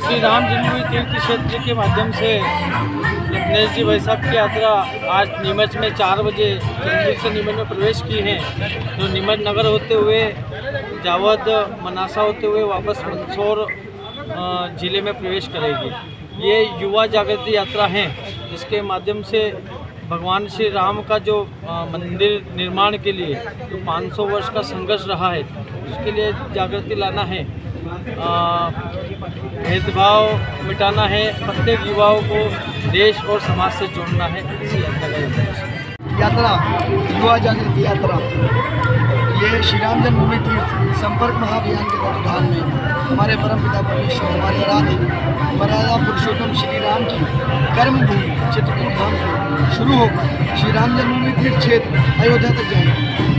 श्री राम जन्मभूमि तीर्थ क्षेत्र के माध्यम से रत्नेश जी भाई साहब की यात्रा आज नीमच में 4 बजे चंडीगढ़ से नीमच में प्रवेश की है, जो नीमच नगर होते हुए जावद मनासा होते हुए वापस मंदसौर ज़िले में प्रवेश करेगी। ये युवा जागृति यात्रा है, जिसके माध्यम से भगवान श्री राम का जो मंदिर निर्माण के लिए जो 500 वर्ष का संघर्ष रहा है, उसके लिए जागृति लाना है, भेदभाव मिटाना है, प्रत्येक युवाओं को देश और समाज से जोड़ना है। इसी यात्रा युवा जागृति यात्रा ये श्री राम जन्मभूमि तीर्थ संपर्क महाअभियान के तत्वाधान में हमारे परमपिता परमेश्वर हमारे आराध्य मर्यादा पुरुषोत्तम श्री राम की कर्मभूमि चित्रकूट धाम से शुरू होकर श्री राम जन्मभूमि तीर्थ क्षेत्र अयोध्या तक जाएगी।